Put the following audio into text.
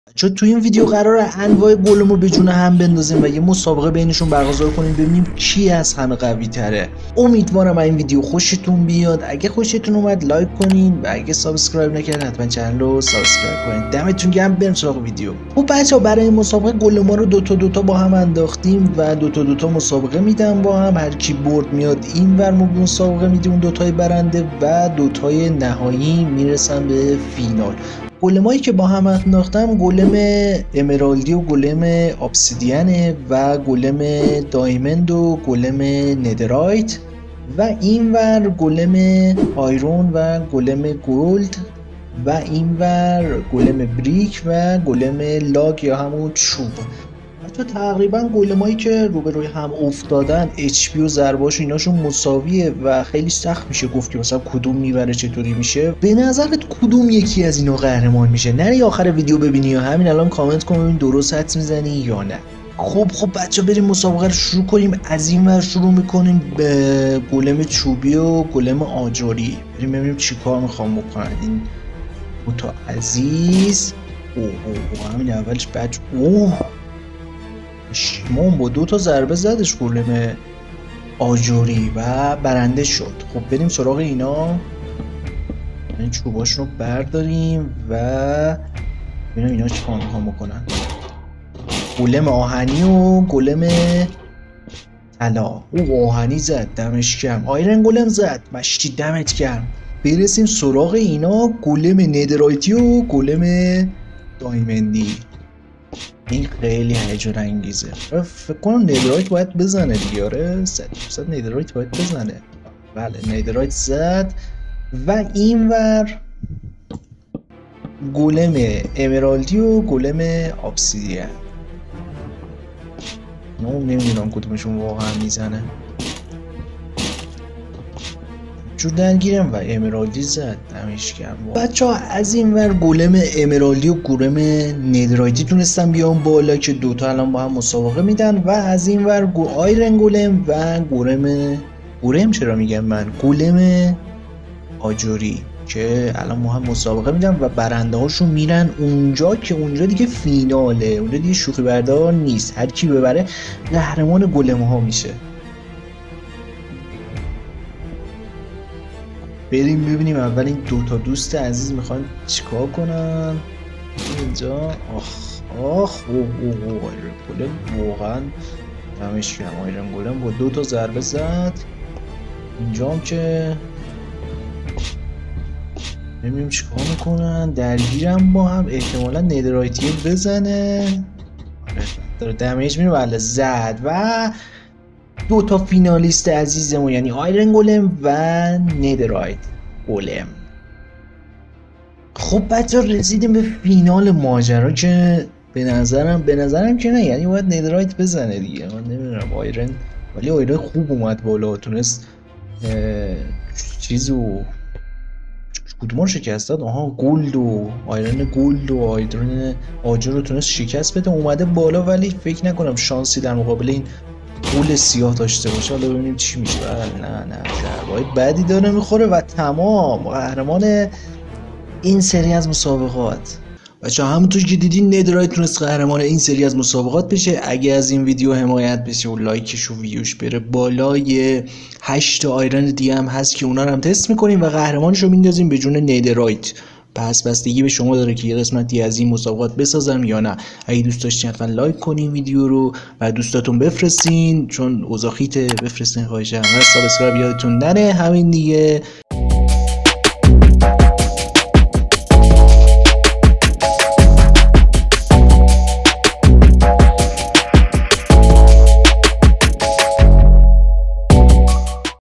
چون تو این ویدیو قراره انواع گلمو به جون هم بندازیم و یه مسابقه بینشون برگزار کنیم ببینیم کی از همه قوی تره. امیدوارم این ویدیو خوشتون بیاد. اگه خوشتون اومد لایک کنین و اگه سابسکرایب نکردین حتما چنل رو سابسکرایب کنین. دمتون گرم. بریم سراغ ویدیو. خب بچه‌ها برای این مسابقه گلما رو دوتا با هم انداختیم و دوتا مسابقه میدم با هم. هر کی برد میاد اینور ما مسابقه میدیم اون دوتای برنده و دوتای نهایی میرسن به فینال. گلمایی که با هم انداختم گلم امرالدی و گلم ابسیدیانه و گلم دایمند و گلم ندرایت و اینور گلم آیرون و گلم گولد و اینور گلم بریک و گلم لاگ یا همون چوب. حتی تقریبا گلمایی که روبروی هم افتادن HP و ضرباش ایناشون مساویه و خیلی سخت میشه گفت که مثلا کدوم میبره چطوری میشه. به نظرت کدوم یکی از اینا قهرمان میشه؟ نری آخر ویدیو ببینی یا همین الان کامنت کن ببین درست حدس میزنی یا نه. خب بچه بریم مسابقه رو شروع کنیم. از این ور شروع میکنیم به گلم چوبی و گلم آجری. بریم ببینیم چی کار میخوام بکنن این تا عزیز. همین اولش بچه شیمون با 2 ضربه زدش گلم آجوری و برنده شد. خب بریم سراغ اینا. این چوباشون رو برداریم و ببینیم اینا چی کار میکنن. گلم آهنی و گلم طلا. او آهنی زد دمش گرم. آیرن گلم زد مشتی دمت گرم. برسیم سراغ اینا. گلم ندرایتی و گلم دایمندی. این خیلی هیجان انگیزه. فکر کنم ندرایت باید بزنه دیگه. آره 100% ندرایت باید بزنه. بله ندرایت زد و اینور گلم امرالدی و گلم ابسیدیان. نمیدونم کدومشون واقعا میزنه. جور درگیرم و امرالدی زد دمش گرم. بچه‌ها از این ور گلم امرالدی و گلم ندرایتی تونستن بیان بالا که دوتا الان با هم مسابقه میدن و از این ور آیرن گلم و گلم چرا میگم من گلم آجوری که الان با هم مسابقه میدن و برنده هاشون میرن اونجا که اونجا دیگه فیناله. اونجا دیگه شوخی بردار نیست. هر کی ببره قهرمان گلم ها میشه. بریم ببینیم اول این دوتا دوست عزیز میخوان چیکار کنن اینجا. آخ آیرن گلم واقعا دمش گرم. آیرن گلم با 2 ضربه زد. اینجا هم که ببینیم چیکار میکنن. درگیرم با هم. احتمالا ندرایتی بزنه. داره دمیج میره. بله زد و 2 فینالیست عزیزمون یعنی آیرن گلم و ندرایت گلم. خب بچه‌ها رسیدیم به فینال ماجرا که به نظرم که نه یعنی باید ندرایت بزنه دیگه. من نمیدونم آیرن ولی آیرن خوب اومد بالا. تونست چیزو کدوم رو شکست داد. گولد و آیرن گولد و آیرن آجر رو تونست شکست بده اومده بالا ولی فکر نکنم شانسی در مقابل این گول سیاه داشته باشه. حالا ببینیم چی میشه. نه ضربه‌های بدی داره میخوره و تمام قهرمان این سری از مسابقات. بچه همونطور که دیدین ندرایت تونست قهرمان این سری از مسابقات بشه. اگه از این ویدیو حمایت بشه و لایکش و ویوش بره بالا 8 آیرن دیگه هم هست که اونا رو هم تست میکنیم و قهرمانش رو میندازیم به جون ندرایت. پس بستگی به شما داره که یه قسمتی از این مسابقات بسازم یا نه. اگه دوست داشتین حتما لایک کنین ویدیو رو و دوستاتون بفرستین چون اوضاع خیته. بفرستین خواهشم و سابسکرایب یادتون نره. همین دیگه.